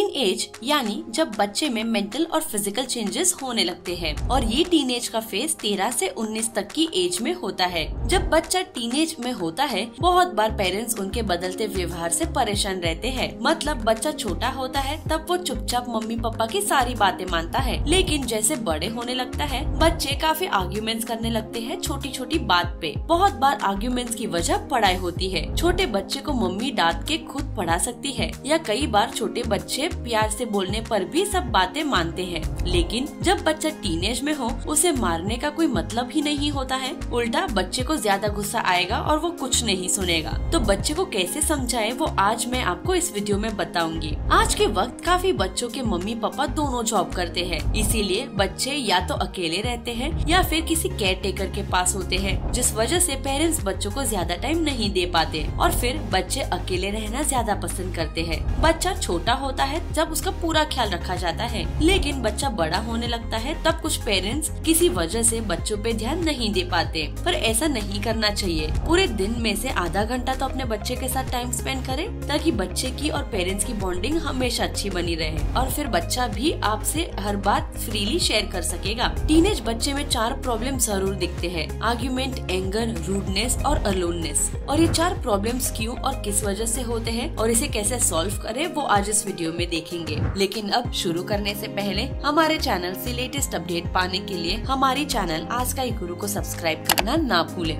Teen age यानी जब बच्चे में मेंटल और फिजिकल चेंजेस होने लगते हैं और ये टीन एज का फेज 13 से 19 तक की एज में होता है। जब बच्चा टीन एज में होता है बहुत बार पेरेंट्स उनके बदलते व्यवहार से परेशान रहते हैं। मतलब बच्चा छोटा होता है तब वो चुपचाप मम्मी पापा की सारी बातें मानता है, लेकिन जैसे बड़े होने लगता है बच्चे काफी आर्ग्यूमेंट्स करने लगते हैं छोटी छोटी बात पे। बहुत बार आर्ग्यूमेंट्स की वजह पढ़ाई होती है। छोटे बच्चे को मम्मी डांट के खुद पढ़ा सकती है या कई बार छोटे बच्चे प्यार से बोलने पर भी सब बातें मानते हैं। लेकिन जब बच्चा टीनेज में हो उसे मारने का कोई मतलब ही नहीं होता है। उल्टा बच्चे को ज्यादा गुस्सा आएगा और वो कुछ नहीं सुनेगा। तो बच्चे को कैसे समझाए वो आज मैं आपको इस वीडियो में बताऊंगी। आज के वक्त काफी बच्चों के मम्मी पापा दोनों जॉब करते हैं, इसीलिए बच्चे या तो अकेले रहते हैं या फिर किसी केयर टेकर के पास होते हैं, जिस वजह से पेरेंट्स बच्चों को ज्यादा टाइम नहीं दे पाते और फिर बच्चे अकेले रहना ज्यादा पसंद करते हैं। बच्चा छोटा होता है जब उसका पूरा ख्याल रखा जाता है, लेकिन बच्चा बड़ा होने लगता है तब कुछ पेरेंट्स किसी वजह से बच्चों पे ध्यान नहीं दे पाते। पर ऐसा नहीं करना चाहिए। पूरे दिन में से आधा घंटा तो अपने बच्चे के साथ टाइम स्पेंड करें ताकि बच्चे की और पेरेंट्स की बॉन्डिंग हमेशा अच्छी बनी रहे और फिर बच्चा भी आपसे हर बात फ्रीली शेयर कर सकेगा। टीनेज बच्चे में 4 प्रॉब्लम जरूर दिखते हैं: आर्ग्यूमेंट, एंगर, रूडनेस और अलोननेस। और ये 4 प्रॉब्लम्स क्यों और किस वजह से होते हैं और इसे कैसे सॉल्व करें वो आज इस वीडियो में देखेंगे। लेकिन अब शुरू करने से पहले हमारे चैनल से लेटेस्ट अपडेट पाने के लिए हमारी चैनल आज का गुरु को सब्सक्राइब करना ना भूलें।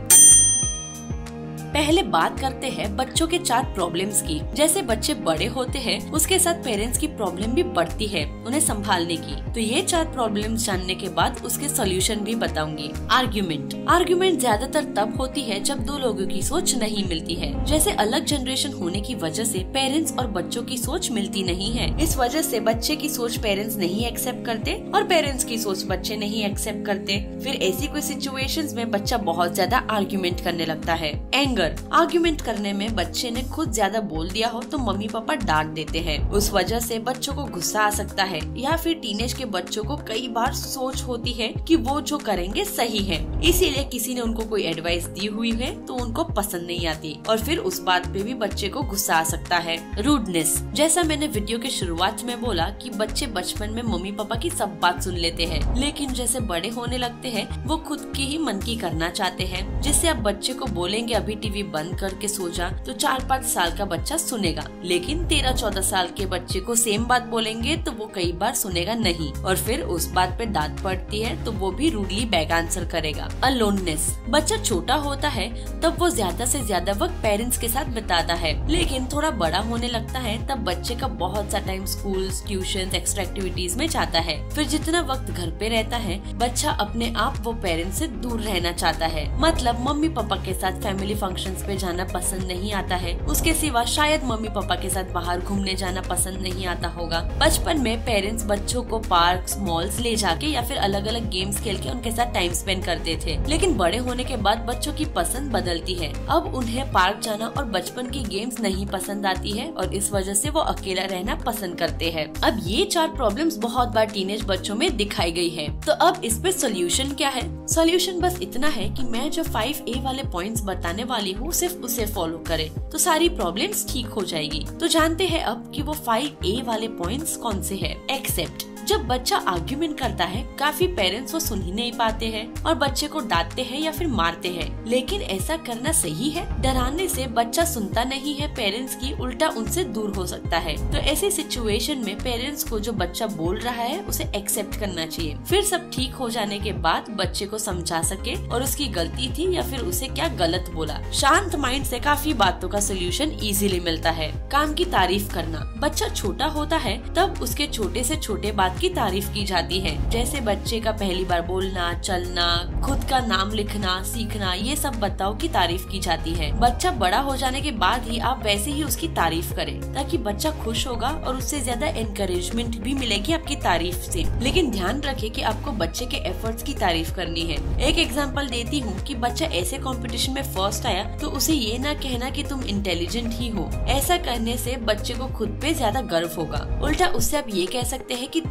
पहले बात करते हैं बच्चों के 4 प्रॉब्लम्स की। जैसे बच्चे बड़े होते हैं उसके साथ पेरेंट्स की प्रॉब्लम भी बढ़ती है उन्हें संभालने की। तो ये 4 प्रॉब्लम्स जानने के बाद उसके सॉल्यूशन भी बताऊंगी। आर्ग्यूमेंट ज्यादातर तब होती है जब 2 लोगों की सोच नहीं मिलती है। जैसे अलग जनरेशन होने की वजह से पेरेंट्स और बच्चों की सोच मिलती नहीं है। इस वजह से बच्चे की सोच पेरेंट्स नहीं एक्सेप्ट करते और पेरेंट्स की सोच बच्चे नहीं एक्सेप्ट करते। फिर ऐसी कोई सिचुएशंस में बच्चा बहुत ज्यादा आर्ग्यूमेंट करने लगता है। आर्ग्यूमेंट करने में बच्चे ने खुद ज्यादा बोल दिया हो तो मम्मी पापा डांट देते हैं। उस वजह से बच्चों को गुस्सा आ सकता है या फिर टीनेज के बच्चों को कई बार सोच होती है कि वो जो करेंगे सही है, इसीलिए किसी ने उनको कोई एडवाइस दी हुई है तो उनको पसंद नहीं आती और फिर उस बात पे भी बच्चे को गुस्सा आ सकता है। रूडनेस, जैसा मैंने वीडियो के शुरुआत में बोला कि बच्चे बचपन में मम्मी पापा की सब बात सुन लेते हैं, लेकिन जैसे बड़े होने लगते हैं वो खुद की ही मन की करना चाहते हैं। जिससे आप बच्चे को बोलेंगे अभी टीवी बंद करके सो जा तो 4-5 साल का बच्चा सुनेगा, लेकिन 13-14 साल के बच्चे को सेम बात बोलेंगे तो वो कई बार सुनेगा नहीं और फिर उस बात पे डांट पड़ती है तो वो भी रूडली बैक आंसर करेगा। अलोननेस, बच्चा छोटा होता है तब वो ज्यादा से ज्यादा वक्त पेरेंट्स के साथ बिताता है, लेकिन थोड़ा बड़ा होने लगता है तब बच्चे का बहुत सा time school, tuition, extra activities में जाता है। फिर जितना वक्त घर पे रहता है बच्चा अपने आप वो पेरेंट्स से दूर रहना चाहता है। मतलब मम्मी पापा के साथ फैमिली फंक्शंस पे जाना पसंद नहीं आता है, उसके सिवा शायद मम्मी पापा के साथ बाहर घूमने जाना पसंद नहीं आता होगा। बचपन में पेरेंट्स बच्चों को पार्क्स, मॉल्स ले जाके या फिर अलग अलग गेम्स खेल के उनके साथ टाइम स्पेंड करते थे, लेकिन बड़े होने के बाद बच्चों की पसंद बदलती है। अब उन्हें पार्क जाना और बचपन की गेम्स नहीं पसंद आती है और इस वजह से वो अकेला रहना पसंद करते हैं। अब ये 4 प्रॉब्लम्स बहुत बार टीनेज बच्चों में दिखाई गई है। तो अब इस पे सोल्यूशन क्या है? सोल्यूशन बस इतना है कि मैं जो 5A वाले पॉइंट्स बताने वाली हूँ सिर्फ उसे फॉलो करें तो सारी प्रॉब्लम्स ठीक हो जाएगी। तो जानते हैं अब कि वो 5A वाले पॉइंट्स कौन से हैं। एक्सेप्ट, जब बच्चा आर्ग्यूमेंट करता है काफी पेरेंट्स वो सुन ही नहीं पाते हैं और बच्चे को डांटते हैं या फिर मारते हैं, लेकिन ऐसा करना सही है? डराने से बच्चा सुनता नहीं है पेरेंट्स की, उल्टा उनसे दूर हो सकता है। तो ऐसी सिचुएशन में पेरेंट्स को जो बच्चा बोल रहा है उसे एक्सेप्ट करना चाहिए। फिर सब ठीक हो जाने के बाद बच्चे को समझा सके और उसकी गलती थी या फिर उसे क्या गलत बोला। शांत माइंड से काफी बातों का सोल्यूशन इजीली मिलता है। काम की तारीफ करना, बच्चा छोटा होता है तब उसके छोटे से छोटे बात की तारीफ की जाती है। जैसे बच्चे का पहली बार बोलना, चलना, खुद का नाम लिखना सीखना, ये सब बताओ की तारीफ की जाती है। बच्चा बड़ा हो जाने के बाद ही आप वैसे ही उसकी तारीफ करें ताकि बच्चा खुश होगा और उससे ज्यादा एनकरेजमेंट भी मिलेगी आपकी तारीफ से। लेकिन ध्यान रखें कि आपको बच्चे के एफर्ट्स की तारीफ करनी है। एक एग्जांपल देती हूँ कि बच्चा ऐसे कंपटीशन में फर्स्ट आया तो उसे ये ना कहना कि तुम इंटेलिजेंट ही हो। ऐसा करने से बच्चे को खुद पे ज्यादा गर्व होगा। उल्टा उससे आप ये कह सकते हैं कि तुम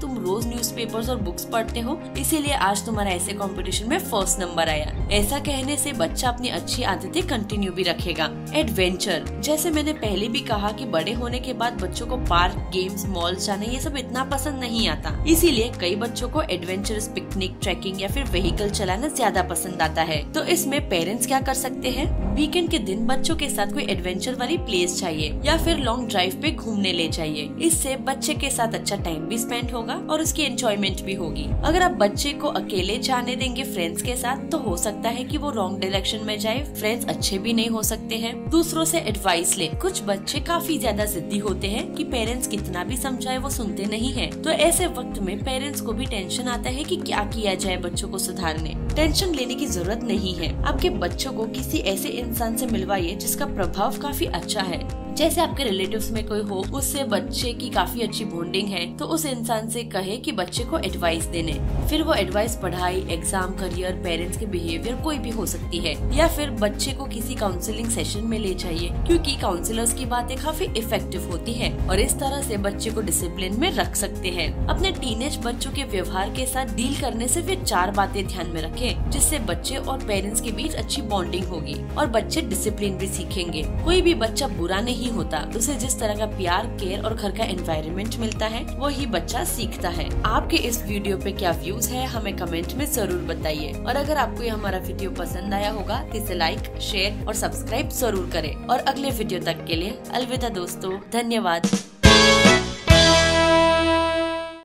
तुम रोज न्यूज़पेपर्स और बुक्स पढ़ते हो, इसीलिए आज तुम्हारा ऐसे कंपटीशन में फर्स्ट नंबर आया। ऐसा कहने से बच्चा अपनी अच्छी आदतें कंटिन्यू भी रखेगा। एडवेंचर, जैसे मैंने पहले भी कहा कि बड़े होने के बाद बच्चों को पार्क, गेम्स, मॉल जाना ये सब इतना पसंद नहीं आता, इसीलिए कई बच्चों को एडवेंचरस पिकनिक, ट्रैकिंग या फिर व्हीकल चलाना ज्यादा पसंद आता है। तो इसमें पेरेंट्स क्या कर सकते हैं? वीकेंड के दिन बच्चों के साथ कोई एडवेंचर वाली प्लेस चाहिए या फिर लॉन्ग ड्राइव पे घूमने ले जाइए। इससे बच्चे के साथ अच्छा टाइम भी स्पेंड होगा और उसकी एंजॉयमेंट भी होगी। अगर आप बच्चे को अकेले जाने देंगे फ्रेंड्स के साथ, तो हो सकता है कि वो रॉन्ग डायरेक्शन में जाए। फ्रेंड्स अच्छे भी नहीं हो सकते हैं। दूसरों से एडवाइस ले। कुछ बच्चे काफी ज्यादा जिद्दी होते हैं कि पेरेंट्स कितना भी समझाए वो सुनते नहीं है। तो ऐसे वक्त में पेरेंट्स को भी टेंशन आता है कि क्या किया जाए बच्चों को सुधारने। टेंशन लेने की जरूरत नहीं है। आपके बच्चों को किसी ऐसे इंसान से मिलवाइए जिसका प्रभाव काफी अच्छा है। जैसे आपके रिलेटिव्स में कोई हो, उससे बच्चे की काफी अच्छी बॉन्डिंग है, तो उस इंसान से कहे कि बच्चे को एडवाइस देने। फिर वो एडवाइस पढ़ाई, एग्जाम, करियर, पेरेंट्स के बिहेवियर कोई भी हो सकती है। या फिर बच्चे को किसी काउंसलिंग सेशन में ले जाइए, क्योंकि काउंसलर्स की बातें काफी इफेक्टिव होती है और इस तरह से बच्चे को डिसिप्लिन में रख सकते हैं। अपने टीनेज बच्चों के व्यवहार के साथ डील करने से वे 4 बातें ध्यान में रखें, जिससे बच्चे और पेरेंट्स के बीच अच्छी बॉन्डिंग होगी और बच्चे डिसिप्लिन भी सीखेंगे। कोई भी बच्चा बुरा नहीं होता, उसे जिस तरह का प्यार, केयर और घर का एनवायरनमेंट मिलता है वही बच्चा सीखता है। आपके इस वीडियो पे क्या व्यूज है हमें कमेंट में जरूर बताइए और अगर आपको ये हमारा वीडियो पसंद आया होगा तो इसे लाइक, शेयर और सब्सक्राइब जरूर करें और अगले वीडियो तक के लिए अलविदा दोस्तों, धन्यवाद।